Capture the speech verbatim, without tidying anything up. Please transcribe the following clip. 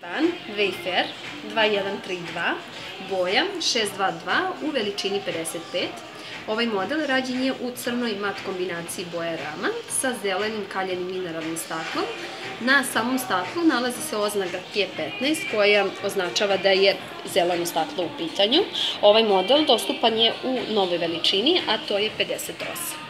Titan Wayfair dva jedan tri dva, boja šest dva dva u veličini pedeset pet. Ovaj model rađen je u crnoj mat kombinaciji boja rama sa zelenim kaljenim mineralnim staklom. Na samom staklu nalazi se oznaka G petnaest koja označava da je zeleno staklo u pitanju. Ovaj model dostupan je u novoj veličini, a to je pedeset osam.